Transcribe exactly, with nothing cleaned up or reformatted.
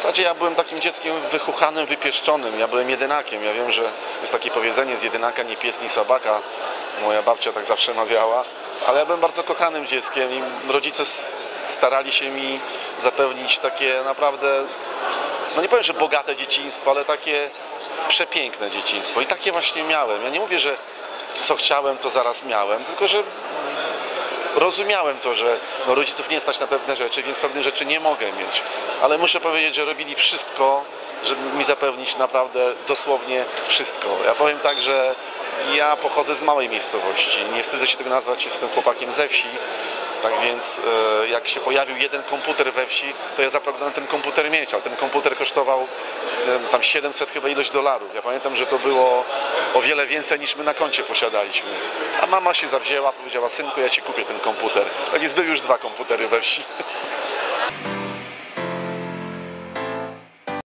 zasadzie ja byłem takim dzieckiem wychuchanym, wypieszczonym. Ja byłem jedynakiem. Ja wiem, że jest takie powiedzenie: z jedynaka nie pies, ni sabaka. Moja babcia tak zawsze mawiała. Ale ja byłem bardzo kochanym dzieckiem i rodzice starali się mi zapewnić takie naprawdę, no nie powiem, że bogate dzieciństwo, ale takie przepiękne dzieciństwo. I takie właśnie miałem. Ja nie mówię, że co chciałem, to zaraz miałem, tylko że rozumiałem to, że no, rodziców nie stać na pewne rzeczy, więc pewnych rzeczy nie mogę mieć. Ale muszę powiedzieć, że robili wszystko, żeby mi zapewnić naprawdę dosłownie wszystko. Ja powiem tak, że ja pochodzę z małej miejscowości. Nie wstydzę się tego nazwać, jestem chłopakiem ze wsi. Tak więc e, jak się pojawił jeden komputer we wsi, to ja zapragnąłem ten komputer mieć, ale ten komputer kosztował e, tam siedemset chyba ilość dolarów. Ja pamiętam, że to było o wiele więcej niż my na koncie posiadaliśmy. A mama się zawzięła, powiedziała: synku, ja ci kupię ten komputer. Tak więc były już dwa komputery we wsi.